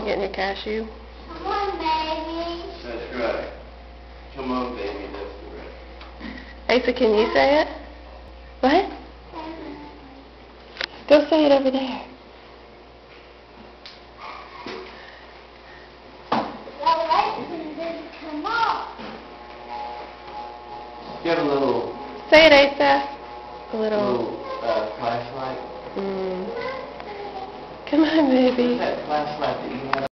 getting your cashew? Come on, baby. That's right. Come on, baby. That's right. Asa, can you say it? What? Go say it over there. Come on. You have a little... Say it, Asa. A little flashlight. Come on, baby. That flashlight that you have.